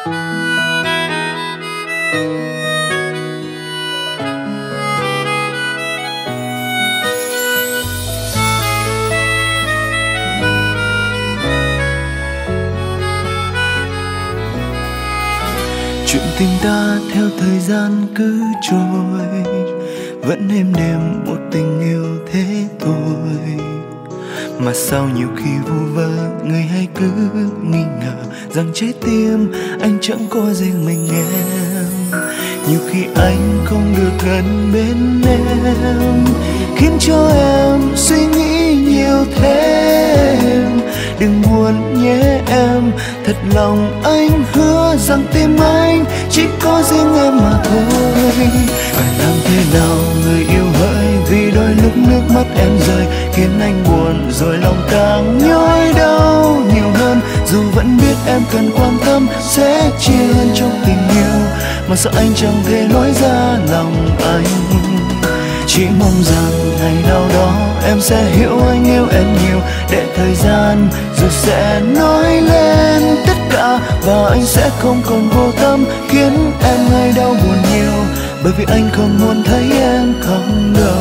Chuyện tình ta theo thời gian cứ trôi, vẫn êm đềm một tình yêu thế thôi. Mà sao nhiều khi vu vơ người hay cứ nghi ngờ rằng trái tim anh chẳng có riêng mình em. Nhiều khi anh không được gần bên em, khiến cho em suy nghĩ nhiều thêm. Đừng buồn nhé em, thật lòng anh hứa rằng tim anh chỉ có riêng em mà thôi. Phải làm thế nào người yêu hỡi, vì đôi lúc nước mắt em rơi khiến anh buồn rồi lòng càng nhói đau nhiều hơn. Dù vẫn biết em cần quan tâm sẽ chia hơn trong tình yêu, mà sợ anh chẳng thể nói ra lòng anh. Chỉ mong rằng ngày nào đó em sẽ hiểu anh yêu em nhiều, để thời gian rồi sẽ nói lên tất cả, và anh sẽ không còn vô tâm khiến em hay đau buồn nhiều, bởi vì anh không muốn thấy em khóc đâu.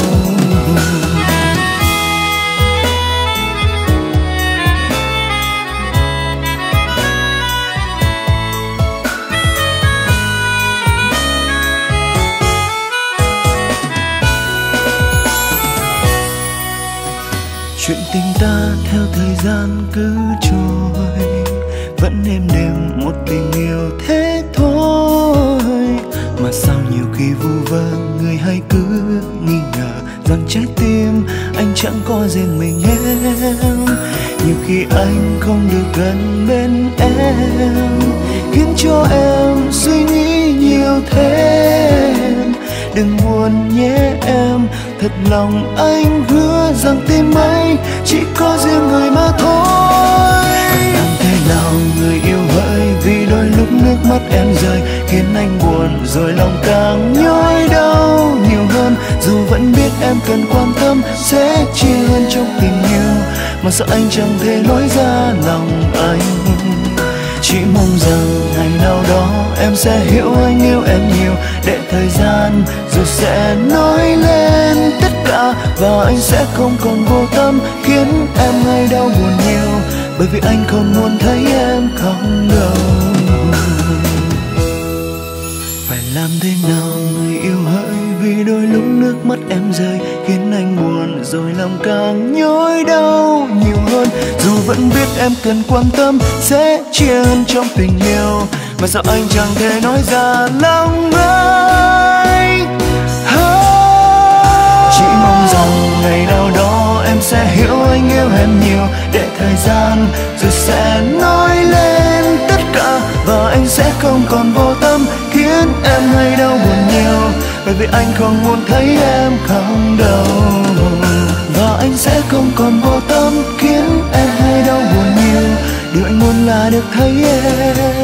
Chuyện tình ta theo thời gian cứ trôi, vẫn êm đềm một tình yêu thế thôi. Mà sao nhiều khi vu vơ người hay cứ nghi ngờ rằng trái tim anh chẳng có riêng mình em. Nhiều khi anh không được gần bên em, khiến cho em suy nghĩ nhiều thêm. Đừng buồn nhé em, thật lòng anh hứa rằng tim anh chỉ có riêng người mà thôi. Phải làm thế nào người yêu hỡi, vì đôi lúc nước mắt em rơi khiến anh buồn rồi lòng càng nhói đau nhiều hơn. Dù vẫn biết em cần quan tâm sẽ chia hơn trong tình yêu, mà sợ anh chẳng thể nói ra lòng anh. Chỉ mong rằng ngày nào đó em sẽ hiểu anh yêu em nhiều, để thời gian rồi sẽ nói lên tất cả, và anh sẽ không còn vô tâm khiến em hay đau buồn nhiều, bởi vì anh không muốn thấy em khóc đâu. Phải làm thế nào người yêu hỡi, vì đôi lúc nước mắt em rơi khiến anh buồn rồi lòng càng nhói đau nhiều hơn. Dù vẫn biết em cần quan tâm sẽ chia hơn trong tình yêu, mà sao anh chẳng thể nói ra lòng anh. Chỉ mong rằng ngày nào đó em sẽ hiểu anh yêu em nhiều, để thời gian rồi sẽ nói lên tất cả, và anh sẽ không còn vô tâm khiến em hay đau buồn nhiều, bởi vì anh không muốn thấy em khóc đâu. Và anh sẽ không còn vô tâm khiến em hay đau buồn nhiều, điều anh muốn là được thấy em